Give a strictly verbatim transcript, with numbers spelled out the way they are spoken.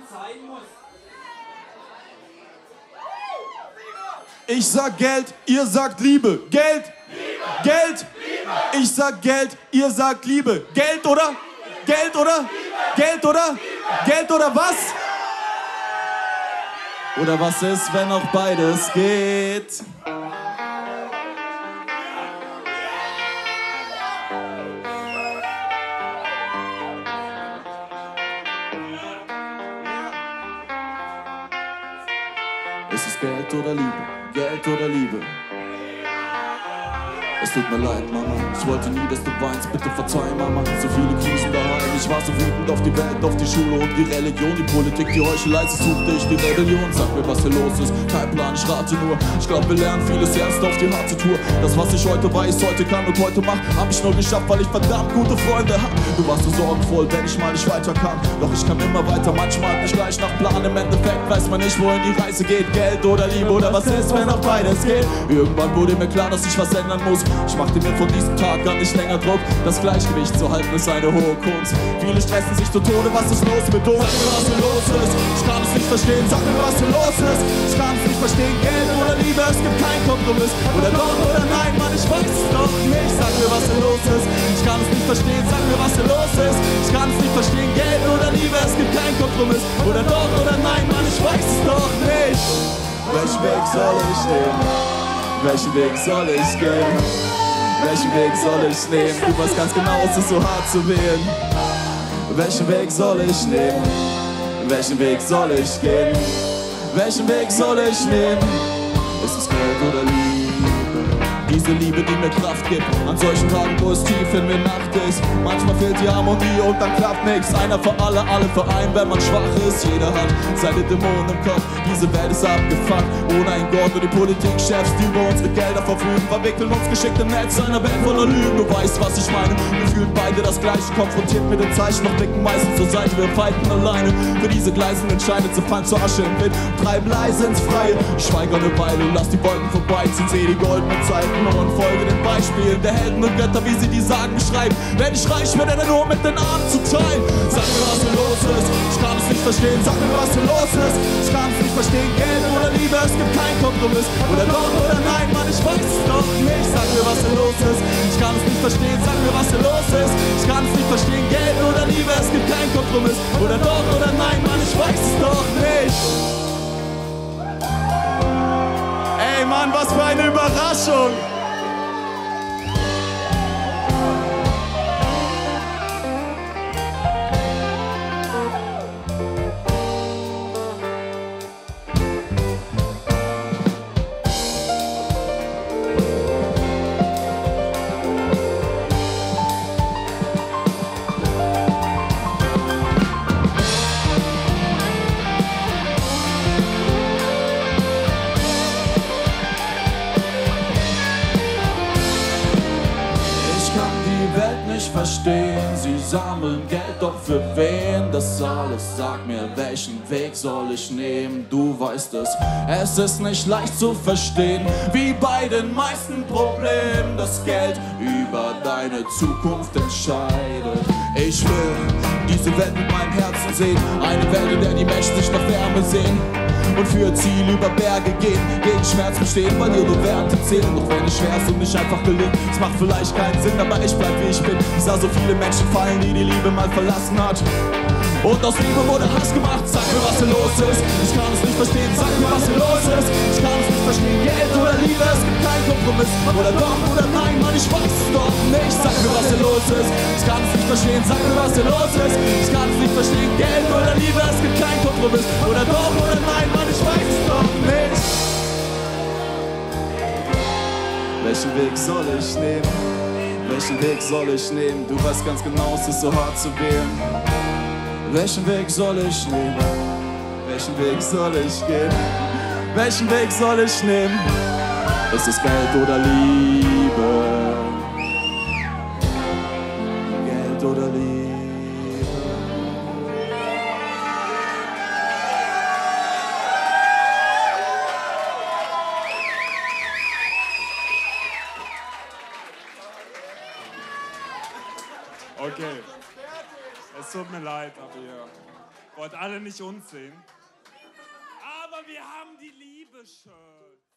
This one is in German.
sein muss. Ich sag Geld, ihr sagt Liebe. Geld, Liebe. Geld, Liebe. ich sag Geld, ihr sagt Liebe. Geld oder? Geld oder? Liebe. Geld oder? Liebe. Geld oder was? Oder was ist, wenn auch beides geht? Ist es Geld oder Liebe? Geld oder Liebe? Es tut mir leid, Mama, ich wollte nie, dass du weinst, bitte verzeih, Mama. So viele Krisen daheim, ich war so wütend auf die Welt, auf die Schule und die Religion. Die Politik, die Heuchelei, so suchte ich die Rebellion. Sag mir, was hier los ist, kein Plan, ich rate nur. Ich glaub, wir lernen vieles erst auf die harte Tour. Das, was ich heute weiß, heute kann und heute mach, hab ich nur geschafft, weil ich verdammt gute Freunde hab. Du warst so sorgenvoll, wenn ich mal nicht weiterkam. Doch ich kam immer weiter, manchmal nicht gleich nach Plan. Im Endeffekt weiß man nicht, wohin die Reise geht. Geld oder Liebe oder was ist, wenn auch beides geht. Irgendwann wurde mir klar, dass ich was ändern muss. Ich machte mir von diesem Tag gar nicht länger Druck. Das Gleichgewicht zu halten ist eine hohe Kunst. Viele stressen sich zu Tode, was ist los mit uns? Sag mir, was hier los ist, ich kann es nicht verstehen. Sag mir, was hier los ist, ich kann es nicht verstehen. Geld oder Liebe, es gibt keinen Kompromiss. Oder doch oder nein, Mann, ich weiß es doch nicht. Sag mir, was hier los ist, ich kann es nicht verstehen. Sag mir, was hier los ist, ich kann es nicht verstehen. Geld oder Liebe, es gibt keinen Kompromiss. Oder doch oder nein, Mann, ich weiß es doch nicht. Welchen Weg soll ich nehmen? Welchen Weg soll ich gehen? Welchen Weg soll ich nehmen? Du weißt ganz genau, es ist so hart zu wählen. Welchen Weg soll ich nehmen? Welchen Weg soll ich gehen? Welchen Weg soll ich nehmen? Ist es Geld oder Liebe? Diese Liebe, die mir Kraft gibt, an solchen Tagen, wo es tief in mir Nacht ist. Manchmal fehlt die Harmonie und dann klappt nix. Einer für alle, alle für einen, wenn man schwach ist. Jeder hat seine Dämonen im Kopf, diese Welt ist abgefuckt. Ohne ein Gott und die Politik-Chefs, die über unsere Gelder verfügen, verwickeln uns geschickt im Netz einer Welt voller Lügen. Du weißt, was ich meine, wir fühlen beide das Gleiche. Konfrontiert mit den Zeichen, doch blicken meistens zur Seite. Wir fighten alleine für diese Gleisen, entscheidet sie fallen zur Asche im Wind. Treiben leise ins Freie, ich schweige eine Weile, lass die Wolken vorbeiziehen, seh die goldenen Zeiten und folge den Beispielen der Helden und Götter, wie sie die Sagen beschreiben. Wenn ich reich werde, dann nur mit den Armen zu teilen. Sag mir, was hier los ist, ich kann es nicht verstehen. Sag mir, was hier los ist, ich kann es nicht verstehen. Geld oder Liebe, es gibt keinen Kompromiss. Oder doch oder nein, Mann, ich weiß es doch nicht. Sag mir, was hier los ist, ich kann es nicht verstehen. Sag mir, was hier los ist, ich kann es nicht verstehen. Geld oder Liebe, es gibt keinen Kompromiss. Oder doch oder nein, Mann, ich weiß es doch nicht. Ey, Mann, was für eine Überraschung! Verstehen, sie sammeln Geld, doch für wen das alles? Sag mir, welchen Weg soll ich nehmen? Du weißt es, es ist nicht leicht zu verstehen, wie bei den meisten Problemen das Geld über deine Zukunft entscheidet. Ich will diese Welt mit meinem Herzen sehen, eine Welt, in der die Menschen sich nach Wärme sehen und für ihr Ziel über Berge gehen, gegen Schmerz bestehen, weil ihre Werte zählen. Doch wenn es schwer ist und nicht einfach gelingt, es macht vielleicht keinen Sinn, aber ich bleib wie ich bin. Ich sah so viele Menschen fallen, die die Liebe mal verlassen hat. Und aus Liebe wurde Hass gemacht. Sag mir, was hier los ist, ich kann es nicht verstehen. Sag mir, was hier los ist, ich kann es nicht verstehen. Geld oder Liebe, es gibt keinen Kompromiss. Oder doch oder nein, Mann, ich weiß es doch nicht. Sag mir, was hier los ist, ich kann es nicht verstehen. Sag mir, was hier los ist, ich kann es nicht verstehen. Geld oder Liebe, es gibt keinen Kompromiss. Oder doch oder nein, Mann, ich weiß es doch nicht. Welchen Weg soll ich nehmen? Welchen Weg soll ich nehmen? Du weißt ganz genau, es ist so hart zu wählen. Welchen Weg soll ich nehmen? Welchen Weg soll ich gehen? Welchen Weg soll ich nehmen? Ist es Geld oder Liebe? Geld oder Liebe? Okay. Es tut mir leid, aber ja. Wollt alle nicht uns sehen? Aber wir haben die Liebe-Shirts.